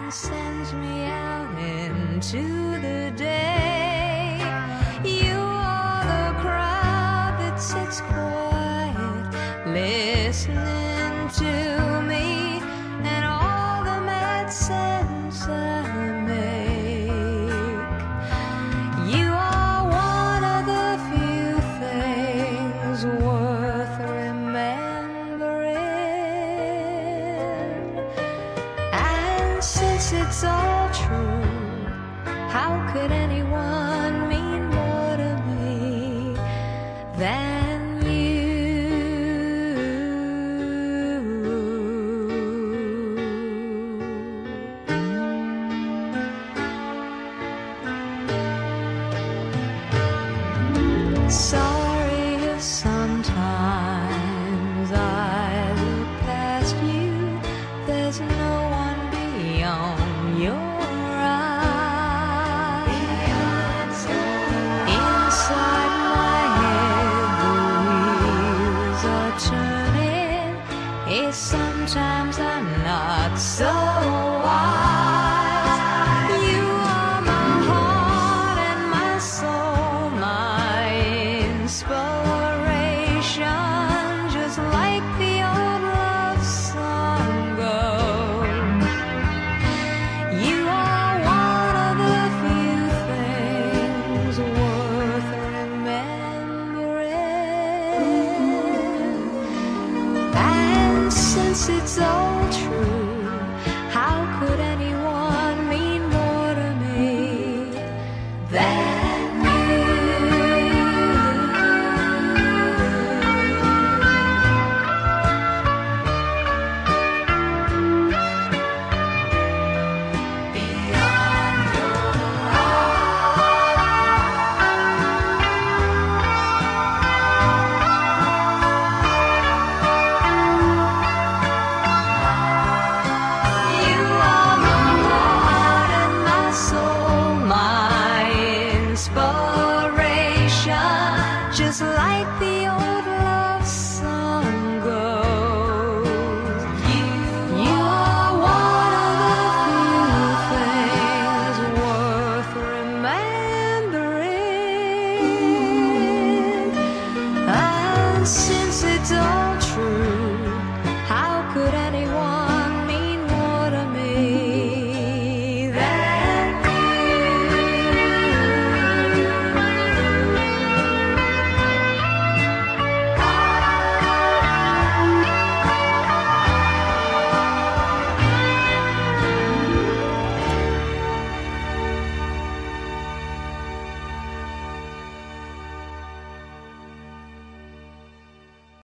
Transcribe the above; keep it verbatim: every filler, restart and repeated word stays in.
sends me out into the day. You are the crowd that sits quiet, listening to me and all the mad sense I make. You are one of the few things worth remembering. And since it's all true, how could anyone mean more to me than you? Sorry if sometimes I look past you. There's no one beyond your eyes. Inside my head the wheels are turning. It's sometimes I'm not so wise. You are my heart and my soul, my inspiration, just like the old love song goes. You are one of the few things worth remembering. And since it's all true, how could anyone mean more to me than you? Beyond your You are my heart and my soul, my inspiration, just like the old love song goes. You are one of the few things worth remembering. And